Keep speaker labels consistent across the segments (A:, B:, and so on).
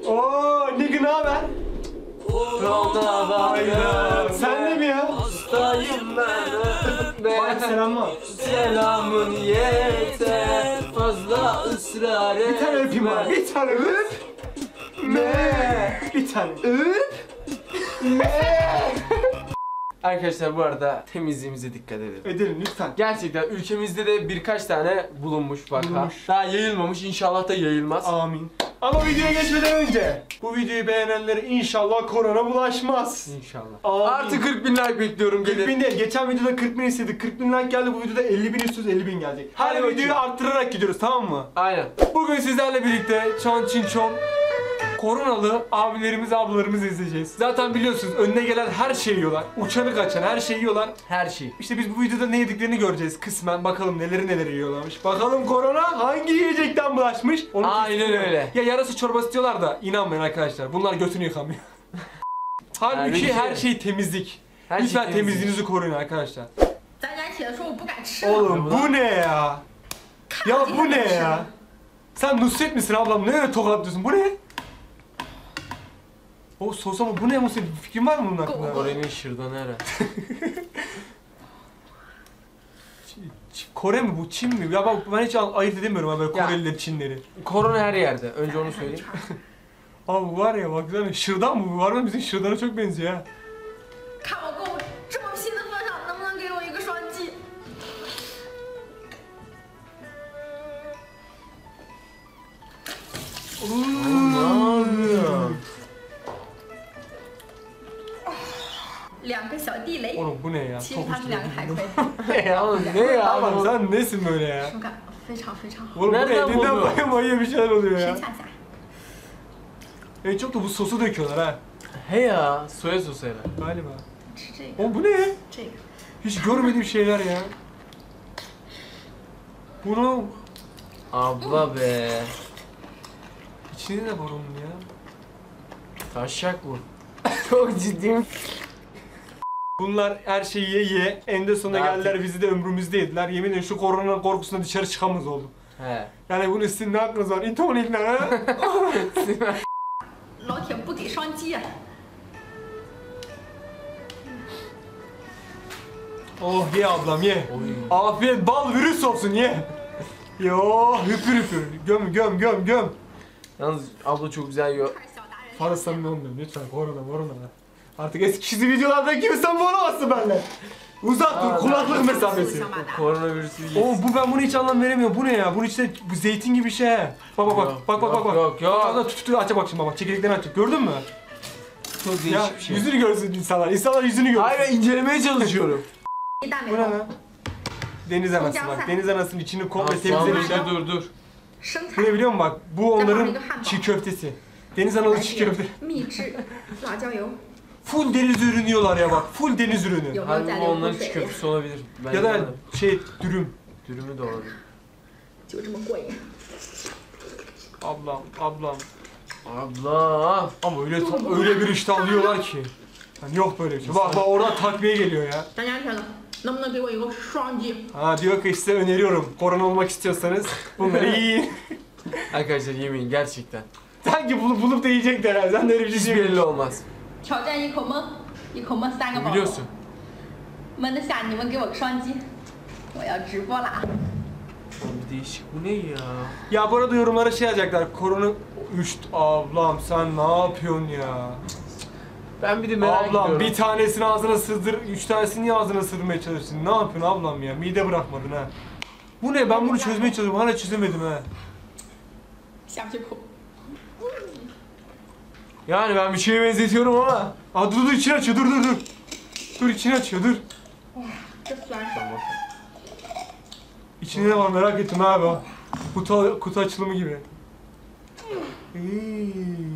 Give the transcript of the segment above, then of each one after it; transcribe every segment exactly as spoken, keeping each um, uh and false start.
A: Oo, Nigga ne haber?
B: Korona var ya.
A: Sen de mi ya?
B: Hastayım ben.
A: Bak selamlar.
B: Selamın yeter. Fazla ısrar etme.
A: Bir tane öpeyim abi. Bir tane öp. Me. Bir tane öp. Me.
B: Arkadaşlar bu arada temizliğimize dikkat edelim.
A: Edelim lütfen.
B: Gerçekten ülkemizde de birkaç tane bulunmuş vaka.
A: Bulunmuş.
B: Daha yayılmamış, inşallah da yayılmaz.
A: Amin. Ama videoya geçmeden önce bu videoyu beğenenlere inşallah korona bulaşmaz.
B: İnşallah.
A: Amin.
B: Artı kırk bin like bekliyorum.
A: kırk bin değil. Geçen videoda kırk bin istedik. kırk bin like geldi. Bu videoda elli bin istiyoruz. elli bin gelecek. Her
B: Hadi
A: videoyu
B: bakayım.
A: arttırarak gidiyoruz, tamam mı?
B: Aynen.
A: Bugün sizlerle birlikte çon çin çon koronalı abilerimiz ablalarımızı izleyeceğiz. Zaten biliyorsunuz önüne gelen her şeyi yiyorlar. Uçanı kaçan her şeyi yiyorlar.
B: Her şey.
A: İşte biz bu videoda ne yediklerini göreceğiz kısmen. Bakalım neleri neleri yiyorlarmış. Bakalım korona hangi yiyecekten bulaşmış? Onu
B: Aynen
A: kesin-
B: öyle.
A: Ya yarası çorbası diyorlar da inanmayın arkadaşlar. Bunlar götünü yıkamıyor. Halbuki
B: Yani
A: her şey temizlik.
B: Her
A: Lütfen
B: şey
A: temizliğinizi koruyun arkadaşlar.
C: 咱家写的说我不敢吃了，
A: Oğlum bu ne ya? Ya bu ne ya? Sen Nusret misin ablam? Ne öyle tokatlıyorsun? Bu ne? O sos ama bu ne Musa? Bir fikrin var mı bunun hakkında?
B: Kore'nin şırdanı herhalde.
A: Ç- Kore mi bu? Çin mi? Ya bak ben hiç ayırt edemiyorum ha böyle
B: Ya.
A: Korelileri, Çinleri.
B: Korona her yerde. Önce onu söyleyeyim.
A: Abi bu var ya baksana şırdan mı? Bu var mı? Bizim şırdana çok benziyor ha.
C: 看我够这么拼的份上，能不能给我一个双击？
B: Ne yapıyorsun?
C: 两个小地雷，
A: Oğlum bu ne ya?
C: 其实
A: Çok
C: 它是
A: hoşuma
C: 两个
A: gitti.
C: 海葵，
B: Ne ya? Ne ya?
A: Ablam sen nesin böyle ya?
C: 手感非常非常好，
A: Oğlum bu
B: Nereden
A: elinden
B: buldun?
A: baya maya bir şeyler oluyor
C: 吃
A: ya.
C: 下下。
A: En çok da bu sosu döküyorlar ha.
B: He ya. Soya sosu herhalde.
A: Galiba.
C: 吃这个，
A: Oğlum bu ne?
C: 这个
A: Hiç görmediğim şeyler ya. Bunu
B: Abla be.
A: içinde de var onun ya.
B: Taşak bu. Çok ciddiyim.
A: Bunlar her şeyi ye ye. En sonuna
B: Artık-
A: geldiler bizi de ömrümüzde yediler. Yemin ederim şu korona korkusunda dışarı çıkamaz olduk.
B: He.
A: Yani bunu sizin ne hakkınız var? İnton ilan ha?
C: 老铁不给双击啊！
A: Oh ye ablam ye.
B: Oy.
A: Afiyet bal virüs olsun ye. Yo hüpür hüpür. Göm göm göm göm.
B: Yalnız abla çok güzel yiyor.
C: 看小达人
A: Fazla samimi olmuyorum lütfen korona korona. Artık eskisi videolardan gibi samimi olamazsın benimle. Uzak dur kulaklık mesafesi.
C: 小马达，
B: Koronavirüsü
A: Oğlum
B: yes.
A: bu ben bunu hiç anlam veremiyorum. Bu ne ya? Bunun içinde bu zeytin gibi bir şey. he. Bak bak bak.
B: Yok,
A: Bak bak bak bak.
B: yok, yok.
A: Ağzına tut tut açacak bak şimdi bak. Çekirdeklerini açacak. Gördün mü?
B: Çok değişik
A: Ya
B: bir şey.
A: yüzünü görsün insanlar. İnsanlar yüzünü görsün.
B: Hayır ben incelemeye çalışıyorum.
C: 一大美
A: Bu ne
C: 容，
A: lan? Deniz anası bak. Deniz anasının içini komple
B: Tamam,
A: temizlemişler.
B: dur dur.
C: 生
A: Bu ne
C: 菜，
A: biliyor musun bak? Bu onların çiğ köftesi. Deniz analı
C: 来
A: çiğ
C: 点
A: köfte.
C: 秘制辣椒油，
A: Full deniz ürünü yiyorlar ya bak. Full deniz ürünü.
C: 有没有
B: Harbi
C: 再
B: bu
C: 流口
B: onların
C: 水
B: çiğ
C: 的？
B: köftesi olabilir. Ben
A: Ya da
B: yemedim.
A: şey dürüm.
B: Dürümü de olabilir.
C: 就这么过瘾。
A: Ablam ablam.
B: Abla.
A: Ama öyle öyle bir iştah alıyorlar ki. Yani yok böyle bir şey. Bak bak oradan takviye geliyor ya.
C: 咱家铁子，能不能给我一个双击？
A: Ha diyor ki size öneriyorum. Korona olmak istiyorsanız bunları yiyin.
B: Arkadaşlar yemeyin gerçekten.
A: Sanki bulup bulup da yiyecekler ha. Sen de öyle bir şey
B: Hiç
A: diyemiyorsun.
B: belli olmaz.
C: 挑战一口闷，一口闷三个宝宝，
B: Biliyorsun.
C: 闷得下你们给我个双击，我要直播啦！
B: Abi değişik bu ne ya?
A: Ya bu arada yorumlara şey yazacaklar. Korona... Üç... Ablam sen ne yapıyorsun ya?
B: Ben bir de merak
A: Ablam
B: ediyorum.
A: bir tanesini ağzına sığdır, üç tanesini niye ağzına sığdırmaya çalıştın? Ne yapıyorsun ablam ya? Mide bırakmadın ha. Bu ne? Ben bunu çözmeye çalışıyorum. Hala çözemedim ha.
C: 下去口，
A: Yani ben bir şeye benzetiyorum ama. Aa dur dur içini açıyor. Dur dur dur. Dur içini açıyor. Dur.
C: 这酸爽。
A: İçinde ne var merak ettim abi. Kutu, kutu açılımı gibi. Eee.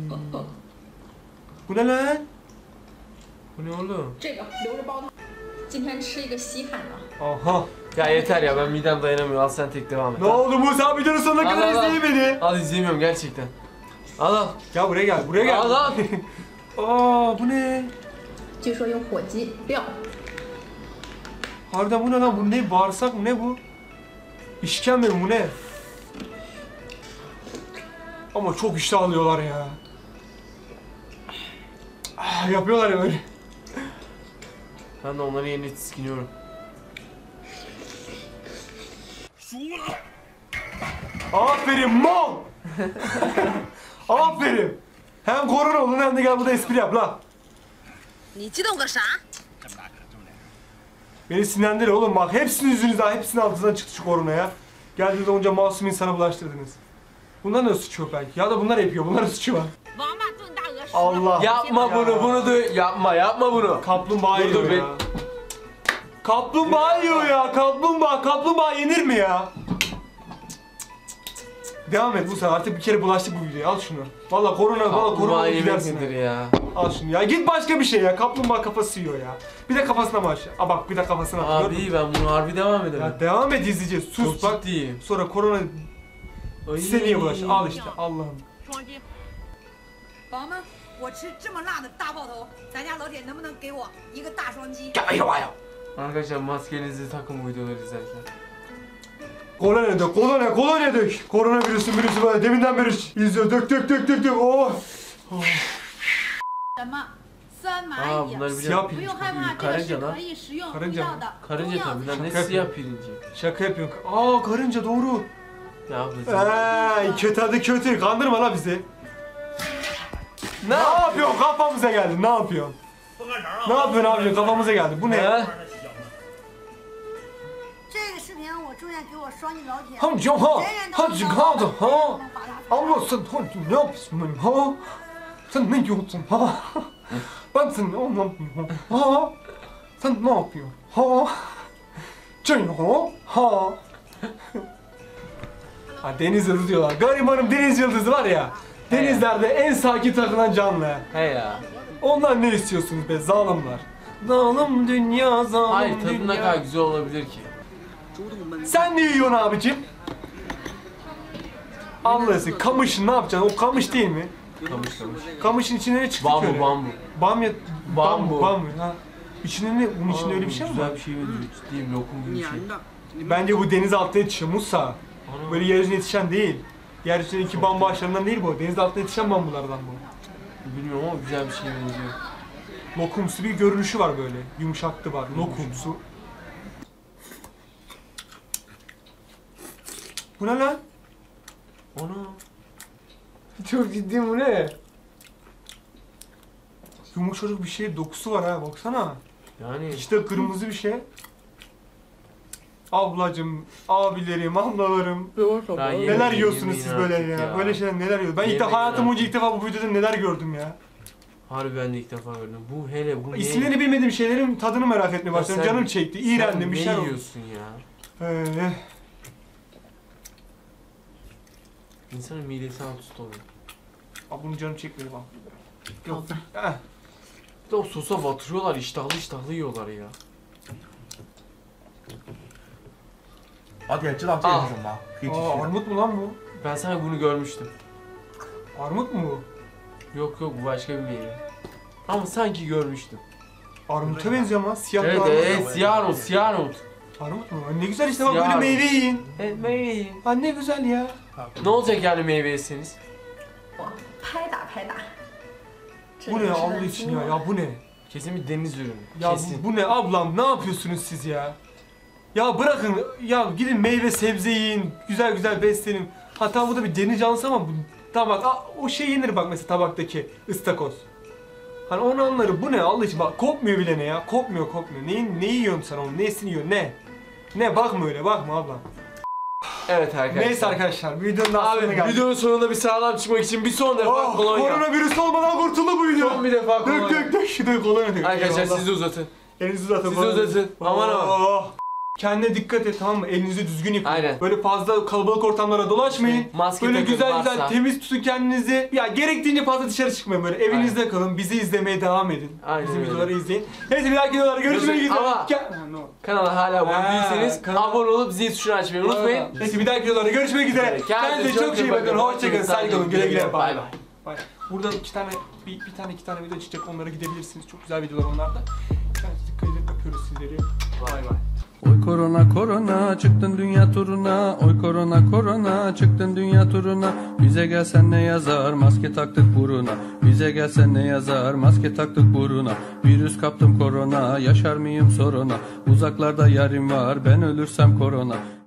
A: Bu ne lan?
B: Bu ne oğlum?
C: 这个留着煲汤，今天吃一个稀罕的。
A: Aha.
B: Ya yeter ya ben midem dayanamıyor. Al sen tek devam et.
A: Ne oldu Musa videonun sonuna
B: Al,
A: kadar
B: al, al.
A: izleyemedi.
B: Al izleyemiyorum gerçekten. Al al.
A: Ya buraya gel, buraya gel.
B: Al al.
A: Aa bu ne?
C: 据说有火鸡料，
A: Harbiden bu ne lan? Bu ne? Bağırsak mı? Ne bu? İşkembe mi? Bu ne? Ama çok iştah alıyorlar ya. Yapıyorlar ya böyle.
B: Ben de onları yerine tiskiniyorum.
A: Aferin mal. Aferin. Hem korona olun hem de gel burada espri yap la.
D: 你激动个啥？
A: Beni sinirlendir oğlum bak. Hepsinin yüzünüzden, hepsinin altından çıktı şu korona ya. Geldiğinizde onca masum insana bulaştırdınız. Bunlar da suçu yok belki. Ya da bunlar yapıyor. Bunların suçu var.
D: 王八炖大鹅十
A: Allah.
B: Yapma bunu, bunu da yapma, yapma bunu.
A: Kaplumbağa
B: Dur, dur,
A: yiyor ya. Kaplumbağa yiyor ya. Kaplumbağa. Kaplumbağa yenir mi ya? Devam et Musa. Artık bir kere bulaştık bu videoya. Al şunu. Valla korona, valla korona
B: Kaplumbağa
A: olup
B: yemek
A: gidersin.
B: nedir
A: ha.
B: ya?
A: Al şunu ya. Git başka bir şey ya. Kaplumbağa kafası yiyor ya. Bir de kafasına başla. Aa bak bir de kafasına at. Gördün mü?
B: Abi ben bunu harbi devam edemem.
A: Ya devam et izleyeceğiz. Sus
B: Çok
A: bak.
B: ciddiyim.
A: Sonra korona
B: Ay.
A: size niye bulaşır? Al işte. Allah'ım.
D: 双击。
E: 宝宝们，我吃这么辣的大爆头，咱家老铁能不能给我一个大双击？
B: Arkadaşlar maskenizi takın bu videoları izlerken.
A: Kolonya dök, kolonya, kolonya dök. Koronavirüsün virüsü böyle deminden beri izliyor. Dök dök dök dök dök. Oh.
C: 什么酸蚂
B: Aa
C: 蚁，
B: bunları
A: Siyah
B: biliyorum.
C: 不用害怕，这个
B: Karınca
C: 是
B: lan.
C: 可以食用不
A: Karınca
C: 药
A: mı?
C: 的中
B: Karınca
C: 药
B: tabii lan ne
A: Şaka
B: siyah
A: yapıyorum.
B: pirinci.
A: Şaka yapıyorsun. Aa karınca doğru.
B: Ne yapıyorsun?
A: Ay kötü hadi kötü. Kandırma la bizi. Ne yapıyorsun? Kafamıza geldi. Ne yapıyorsun? Ne yapıyorsun abi? Kafamıza geldi. Bu ne ya?
B: He?
E: 这个视频我祝愿给我双击老铁，
A: Ham yok ha.
E: 人人都
A: Ha
E: 能
A: çık
E: 找
A: ha
E: 到
A: ha.
E: 能发大财。
A: Allah sen ha ne yapıyorsun benim ha? Sen ne yiyorsun ha? Ben sen ne yapıyorum ha? Sen ne yapıyorsun ha? Can ha? Ha? Ha deniz yıldızı diyorlar. Garibanım deniz yıldızı var ya. Denizlerde en sakin takılan canlı.
B: He ya.
A: Ondan ne istiyorsunuz be zalimler? Zalim dünya zalim
B: Hayır tadı
A: dünya.
B: ne kadar güzel olabilir ki?
A: Sen ne yiyorsun abicim? Allah'ı kamışın ne yapacaksın? O kamış değil mi?
B: Kamış kamış.
A: Kamışın içine ne çıktı ki
B: Bambu
A: öyle?
B: bambu.
A: Bamya, bambu.
B: Bambu.
A: Bambu. Ha. İçinde ne? Bunun içinde öyle bir şey mi
B: Güzel
A: var?
B: bir şey benziyor. Ciddiyim lokum gibi bir şey.
A: Bence bu deniz altında yetişiyor Musa.
B: Ana.
A: Böyle yeryüzüne yetişen değil. Yeryüzündeki bambu ağaçlarından değil bu. Deniz altında yetişen bambulardan bu.
B: Bilmiyorum ama güzel bir şey benziyor.
A: Lokumsu bir görünüşü var böyle. Yumuşaktı var. Lokumsu. Bu ne lan?
B: Ana.
A: Çok ciddiyim bu ne? Yumuşacık bir şey dokusu var ha baksana.
B: Yani
A: İşte kırmızı bir şey. Ablacım, abilerim, ablalarım.
B: daha yeni
A: Neler
B: yeni
A: yiyorsunuz
B: yemeğini
A: siz böyle
B: artık
A: ya? Böyle şeyler neler yiyorsunuz? Ben ilk
B: Yemeğini
A: defa hayatım boyunca
B: artık.
A: ilk defa bu videoda neler gördüm ya.
B: Harbi ben de ilk defa gördüm. Bu hele bu ne?
A: İsimlerini bilmediğim şeylerin tadını merak etmeye
B: Ya
A: başladım.
B: sen-
A: Canım çekti,
B: Sen
A: iğrendim bir
B: ne
A: şey oldu.
B: yiyorsun ya?
A: Ee,
B: İnsanın midesi alt üst oluyor.
A: Aa, bunun canım çekmedi bak. Yok. Eh.
B: Bir de o sosa batırıyorlar iştahlı iştahlı yiyorlar ya.
F: 老铁，知道这个是什么吗？可以继
A: Aa,
F: 续的。
A: armut mu lan bu?
B: Ben sana bunu görmüştüm.
A: Armut mu bu?
B: Yok yok bu başka bir meyve. Ama sanki görmüştüm.
A: Armuta benziyor ama siyah bir
B: Evet
A: armut.
B: evet siyah armut siyah armut.
A: Armut mu? Ay, ne güzel işte bak
B: Siyah
A: böyle
B: armut.
A: meyve yiyin.
B: Evet meyve.
A: Ha ne güzel ya.
B: Ne olacak yani meyve yeseniz?
C: 拍打拍打。这
A: Bu
C: 里
A: ne
C: 是
A: Allah için ya? Ya bu ne?
B: Kesin bir deniz ürünü.
A: Ya
B: Kesin.
A: bu, bu ne ablam? Ne yapıyorsunuz siz ya? Ya bırakın ya gidin meyve sebze yiyin. Güzel güzel beslenin. Hatta bu da bir deniz canlısı ama bu tabak aa, o şey yenir bak mesela tabaktaki ıstakoz. Hani onu anlarım. Bu ne Allah için bak kopmuyor bile ne ya? Kopmuyor kopmuyor. Neyin ne yiyorsun sen onu? Nesini yiyorsun? Ne? Ne bakma öyle bakma ablam.
B: Evet arkadaşlar.
A: Neyse arkadaşlar videonun da
B: Abi
A: sonuna geldik.
B: videonun sonunda bir sağlam çıkmak için bir son defa
A: Oh,
B: kolonya.
A: koronavirüs olmadan kurtuldu bu video.
B: Son bir defa
A: Dök
B: kolonya.
A: dök dök şu dök kolonya dök.
B: Arkadaşlar
A: Eyvallah.
B: siz de uzatın.
A: Elinizi uzatın.
B: Siz de uzatın. Aman aman.
A: Oh. Kendine dikkat et tamam mı? Elinizi düzgün yıkayın.
B: Aynen.
A: Böyle fazla kalabalık ortamlara dolaşmayın.
B: Maske
A: Böyle
B: takın
A: güzel
B: varsa.
A: güzel temiz tutun kendinizi. Ya gerektiğince fazla dışarı çıkmayın böyle. Evinizde kalın. Bizi izlemeye devam edin.
B: Aynen
A: Bizim
B: öyle.
A: videoları izleyin. Neyse bir dahaki videolarda görüşmek
B: Görüşmek-
A: üzere.
B: Ama-
A: Ke- Ha, ne oldu?
B: Kanala hala abone
A: Ha,
B: değilseniz
A: kanala-
B: abone olup zil tuşunu açmayı unutmayın.
A: Neyse bir dahaki videolarda görüşmek üzere. Kendinize çok iyi bakın. Hoşçakalın. Saygı olun. Güle güle.
B: Bay bay.
A: Bay. Burada iki tane bir, bir tane iki tane video çıkacak. Onlara gidebilirsiniz. Çok güzel videolar onlar da. Kendinize dikkat edin. Öpüyoruz sizleri. Bay bay.
G: Oy korona korona çıktın dünya turuna. Oy korona korona çıktın dünya turuna. Bize gelsen ne yazar maske taktık buruna. Bize gelsen ne yazar maske taktık buruna. Virüs kaptım korona yaşar mıyım soruna. Uzaklarda yarim var ben ölürsem korona.